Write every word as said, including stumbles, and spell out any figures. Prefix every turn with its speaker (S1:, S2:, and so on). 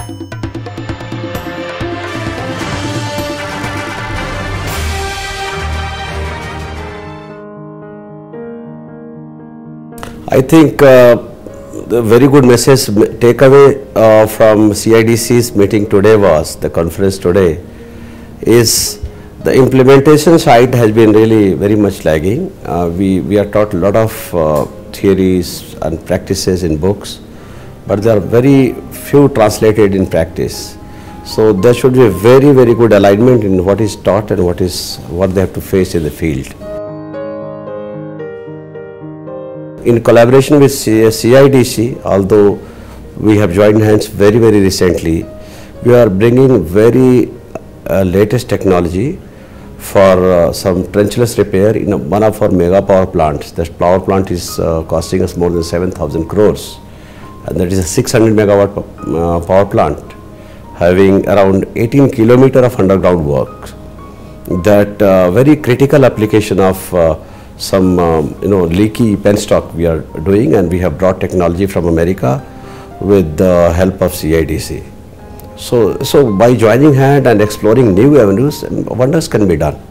S1: I think uh, the very good message takeaway uh, from C I D C's meeting today was, the conference today, is the implementation side has been really very much lagging. Uh, we, we are taught a lot of uh, theories and practices in books, but there are very few translated in practice. So there should be a very, very good alignment in what is taught and what is what they have to face in the field. In collaboration with C I D C, although we have joined hands very, very recently, we are bringing very uh, latest technology for uh, some trenchless repair in a, one of our mega power plants. That power plant is uh, costing us more than seven thousand crores, and that is a six hundred megawatt uh, power plant having around eighteen kilometer of underground work. That uh, very critical application of uh, some um, you know leaky penstock we are doing, and we have brought technology from America with the help of C I D C. So, so by joining hand and exploring new avenues, wonders can be done.